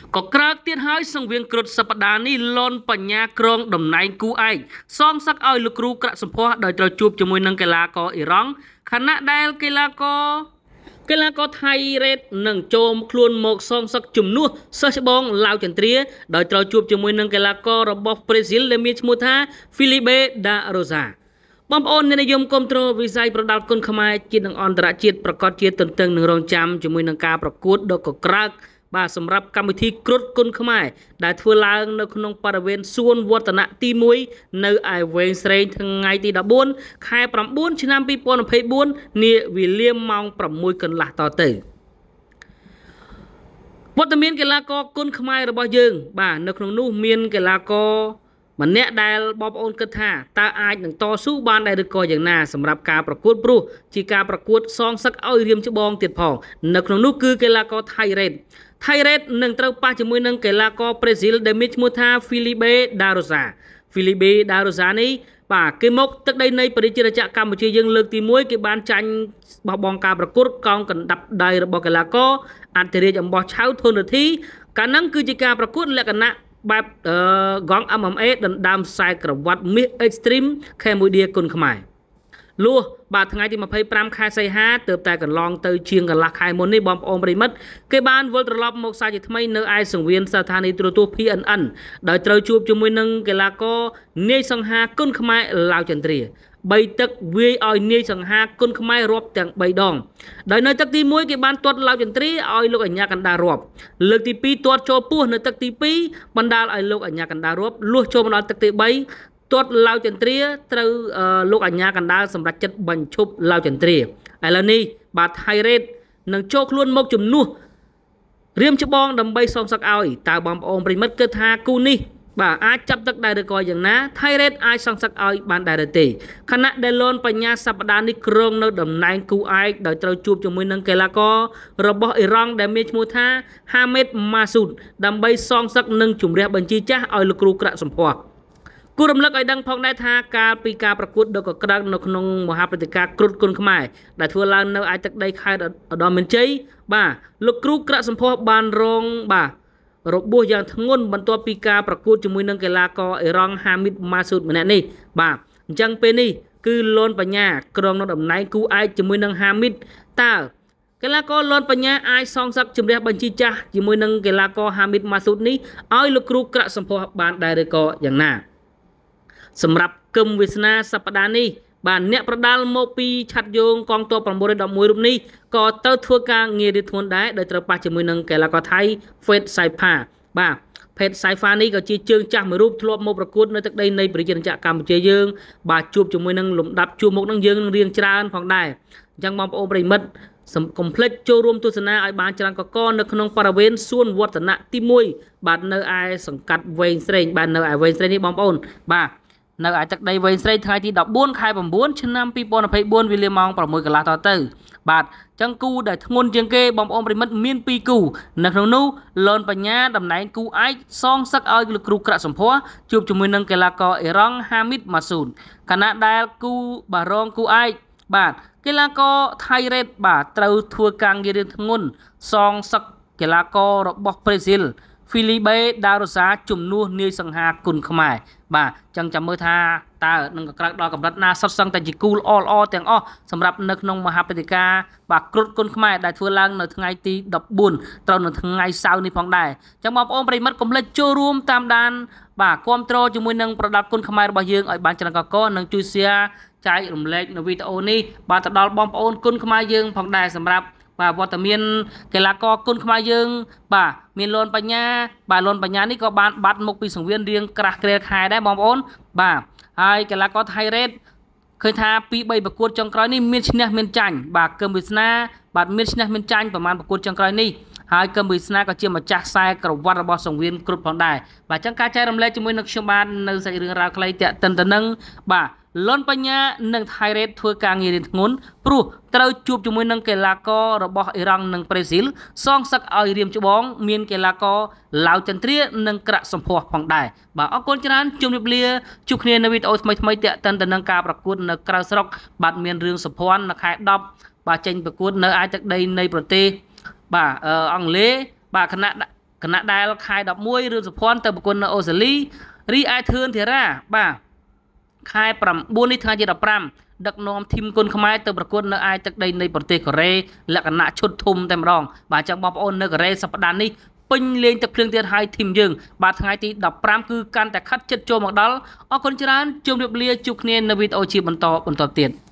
ក៏ក្រើកទៀតហើយសង្វៀងគ្រុឌសប្តាហ៍នេះលន់បញ្ញាក្រងតំណែងគូឯកសងសឹកឲ្យលោកគ្រូក្រាក់សម្ផស្សដោយត្រូវជួបជាមួយនឹងកីឡាករអ៊ីរ៉ង់ខណៈដែលកីឡាករថៃរ៉េតនឹងចូលខ្លួនមកសងសឹកជំនួសសិស្សច្បងឡាវចន្ទ្រាដោយត្រូវជួបជាមួយនឹងកីឡាកររបស់ប្រេស៊ីលដែលមានឈ្មោះថា Filipe da Rosa បងប្អូនអ្នកនិយមគាំទ្រវិស័យប្រដាល់គុណខ្មែរជាតិនិងអន្តរជាតិប្រកាសជាទន្ទឹងនឹងរងចាំជាមួយនឹងការប្រកួតដ៏កក្រើកបាទសម្រាប់កម្មវិធីគ្រុឌគុណខ្មែរដែលធ្វើឡើងនៅក្នុងបរិវេណសួនវឌ្ឍនៈទី1នៅឯវែងស្រេងថ្ងៃទី14ខែ9ឆ្នាំ2024នាវេលាម៉ោង6កន្លះតទៅវត្តមានកីឡាករគុណខ្មែររបស់យើងបាទនៅក្នុងនោះមានកីឡាករម្នាក់ដែលបងប្អូនគិតថាតើអាចនឹងតស៊ូបានដែរឬក៏យ៉ាងណាសម្រាប់ការប្រកួតព្រោះជាការប្រកួតសងសឹកឲ្យរៀមច្បងទៀតផងនៅក្នុងនោះគឺកីឡាករថៃរ៉េតនឹងត្រូវប៉ះជាមួយនឹងកីឡាករប្រេស៊ីលដែលមានឈ្មោះថា Filipe da Rosa នេះបាទគេមកទឹកដីនៃប្រជាជាតិកម្ពុជាយើងលើកទី1គេបានចាញ់បោះបង់ការប្រកួតកងកណ្ដាប់ដៃរបស់កីឡាករអន្តរជាតិអំបោះឆៅធនរធីកាលហ្នឹងគឺជាការប្រកួតលក្ខណៈបែបកង MMA ដណ្ដើមខ្សែក្រវ៉ាត់មាស Extreme Cambodia គុណខ្មែរលួសបាទថ្ងៃទី25ខែសីហាទើបតែកន្លងទៅជាងកន្លះខែមុននេះបងប្អូនប្រិមិត្តគេបានវិលត្រឡប់មកសាជាថ្មីនៅឯសង្វៀនស្ថានីយ៍ទូរទស្សន៍ PNN ដោយត្រូវជួបជាមួយនឹងកីឡាករនាយសង្ហាគុណខ្មែរឡាវចន្ទ្រា3ទឹកវាយឲ្យនាយសង្ហាគុណខ្មែររាប់ទាំង3ដងដោយនៅទឹកទី1គេបានទាត់ឡាវចន្ទ្រាឲ្យលោកអញ្ញាកណ្ដាលរាប់លើកទី2ទាត់ចូលពោះនៅទឹកទី2បណ្ដាលឲ្យលោកអញ្ញាកណ្ដាលរាប់លួសចូលមកដល់ទឹកទី3ទាត់ឡាវចន្ទ្រាត្រូវលោកអញ្ញាកណ្ដាលសម្រាប់ចិត្តបញ្ឈប់ឡាវចន្ទ្រាឥឡូវនេះបាទថៃរ៉េតនឹងចូលខ្លួនមកជំនួសរៀមច្បងដើម្បីសងសឹកឲ្យតើបងប្អូនប្រិមិត្តគិតថាគូនេះបាទអាចចាប់ទឹកដែរឬក៏យ៉ាងណាថៃរ៉េតអាចសងសឹកឲ្យបានដែរទេខណៈដែលលនបញ្ញាសប្តាហ៍នេះគ្រងនៅតំណែងគូឯកដោយត្រូវជួបជាមួយនឹងកីឡាកររបស់អ៊ីរ៉ង់ដែលមានឈ្មោះថា Hamed Massoud ដើម្បីសងសឹកនិងជំរះបញ្ជីចាស់ឲ្យលោកគ្រូក្រាក់សម្ផស្សគូរំលឹកឲ្យដឹងផងដែរថាកាលពីការប្រកួតដ៏កក្រើកនៅក្នុងមហាព្រឹត្តិការណ៍គ្រុឌគុណខ្មែរដែលធ្វើឡើងនៅឯទឹកដីខេត្តឧត្តរមានជ័យបាទលោកគ្រូក្រាក់សម្ផស្សបានរងបាទរបួសយ៉ាងធ្ងន់បន្ទាប់ពីការប្រកួតជាមួយនឹងកីឡាករអ៊ីរ៉ង់ Hamed Massoud ម្នាក់នេះបាទអញ្ចឹងពេលនេះគឺលនបញ្ញាក្រងនៅតំណែងគូឯកជាមួយនឹង Hamed តើកីឡាករលនបញ្ញាអាចសងសឹកជំរះបញ្ជីចាស់ជាមួយនឹងកីឡាករ Hamed Massoud នេះឲ្យលោកគ្រូក្រាក់សម្ផស្សបានដែរឬក៏យ៉ាងណាសម្រាប់គឹមវាសនាសប្តាហ៍នេះបាទអ្នកប្រដាល់មកពីឆាត់យោងកងទ័ព911រូបនេះក៏ត្រូវធ្វើការងាររៀបធ្ងន់ដែរដោយត្រូវប៉ះជាមួយនឹងកីឡាករថៃ Fed Saifa បាទ Fed Saifa នេះក៏ជាជើងចាស់មួយរូបធ្លាប់មកប្រកួតនៅទឹកដីនៃប្រជាជាតិកម្ពុជាយើងបាទជួបជាមួយនឹងលំដាប់ជួបមុខនឹងយើងនឹងរៀងច្រើនផងដែរអញ្ចឹងបងប្អូនប្រិមិត្តកុំភ្លេចចូលរួមទស្សនាឲ្យបានច្រើនកកនៅក្នុងបរិវេណសួនវឌ្ឍនៈទី1បាទនៅឯសង្កាត់វែងស្រេងបាទនៅឯវែងស្រេងនេះបងប្អូនបាទនៅឯទឹកដីវែងស្រេងថ្ងៃទី14ខែ9ឆ្នាំ2024វេលាម៉ោង6កន្លះតទៅបាទចឹងគូដែលធ្ងន់ជាងគេបងប្អូនប្រិមិត្តមាន2គូនៅក្នុងនោះលនបញ្ញាតំណែងគូឯកសងសឹកឲ្យលោកគ្រូក្រាក់សម្ផស្សជួបជាមួយនឹងកីឡាករអ៊ីរ៉ង់ Hamed Massoud ខណៈដែលគូបារងគូឯកបាទកីឡាករថៃរ៉េតបាទត្រូវធ្វើការងាររៀងធ្ងន់សងសឹកកីឡាកររបស់ប្រេស៊ីលFilipe da Rosa ជំនួសនាយសង្ហាគុណខ្មែរបាទចឹងចាំមើលថាតើនឹងកក្រើកដល់កម្រិតណាសុទ្ធសឹងតែជាគូល្អទាំងអស់សម្រាប់នៅក្នុងមហាព្រឹត្តិការណ៍បាទគ្រុឌគុណខ្មែរដែលធ្វើឡើងនៅថ្ងៃទី14ត្រូវនៅថ្ងៃសៅរ៍នេះផងដែរចឹងបងប្អូនប្រិមិត្តកុំភ្លេចចូលរួមតាមដានបាទគាំទ្រជាមួយនឹងប្រដាល់គុណខ្មែររបស់យើងឲ្យបានច្រើនកកនិងជួយ share ចែករំលែកនៅវីដេអូនេះបាទទៅដល់បងប្អូនគុណខ្មែរយើងផងដែរសម្រាប់បាទវត្តមានកីឡាករគុណខ្មែរយើងបាទមានលនបញ្ញាបាទលនបញ្ញានេះក៏បានបាត់មុខពីសង្វៀនរៀងក្រាស់ក្រែលខែដែរបងប្អូនបាទហើយកីឡាករថៃរ៉េតឃើញថា2 3ប្រកួតចុងក្រោយនេះមានឈ្នះមានចាញ់បាទគឹមវាសនាបាទមានឈ្នះមានចាញ់ប្រហែលប្រកួតចុងក្រោយនេះហើយគឹមវាសនាក៏ជាម្ចាស់ខ្សែក្រវ៉ាត់របស់សង្វៀនគ្រុឌផងដែរបាទអញ្ចឹងការចែករំលែកជាមួយនឹងខ្ញុំបាននៅសាច់រឿងរ៉ាវខ្លីតាក់ទិនទៅនឹងបាទលនបញ្ញានិងថៃរ៉េតធ្វើការងាររៀងធ្ងន់ព្រោះត្រូវជួបជាមួយនឹងកីឡាកររបស់អ៊ីរ៉ង់និងប្រេស៊ីលសងសឹកឲ្យរៀមច្បងមានកីឡាករឡាវចន្ទ្រានិងក្រាក់សម្ផស្សផងដែរបាទអរគុណច្រើនជម្រាបលាជួបគ្នានៅវីដេអូថ្មីតាក់ទិនទៅនឹងការប្រកួតនៅក្រៅស្រុកបាទមានរឿងសុភ័ណ្ឌនៅខែ10បាទចេញប្រកួតនៅឯទឹកដីនៃប្រទេសបាទអង់គ្លេសបាទគណៈគណៈដែលខែ11រឿងសុភ័ណ្ឌទៅប្រគុណនៅអូស្ត្រាលីរីឯធឿនធីរ៉ាបាទខែ9នេះថ្ងៃទី15ដឹកនាំធីមគុនខ្មែរទៅប្រកួតនៅឯទឹកដីនៃប្រទេសកូរ៉េលក្ខណៈឈុតធំតែម្ដងបាទចឹងបងប្អូននៅកូរ៉េសប្តាហ៍នេះពេញលេងទឹកភ្លៀងទៀតហើយធីមយើងបាទថ្ងៃទី15គឺកាន់តែខិតជិតចូលមកដល់អរគុណច្រើនជម្រាបលាជួបគ្នានៅវីដេអូជាបន្តទៀត